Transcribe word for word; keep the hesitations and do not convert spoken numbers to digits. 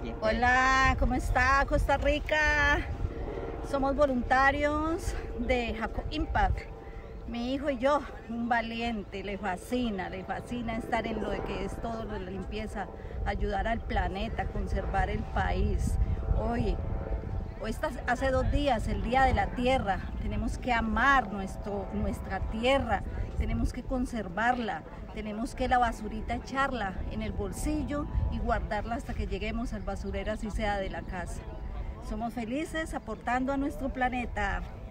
Hola, ¿cómo está Costa Rica? Somos voluntarios de Jaco Impact. Mi hijo y yo, un valiente, le fascina, le fascina estar en lo de que es todo lo de la limpieza, ayudar al planeta, conservar el país. Hoy, hoy está, hace dos días, el Día de la Tierra, tenemos que amar nuestro, nuestra tierra, tenemos que conservarla, tenemos que la basurita echarla en el bolsillo y guardarla hasta que lleguemos al basurero, así sea de la casa. Somos felices aportando a nuestro planeta.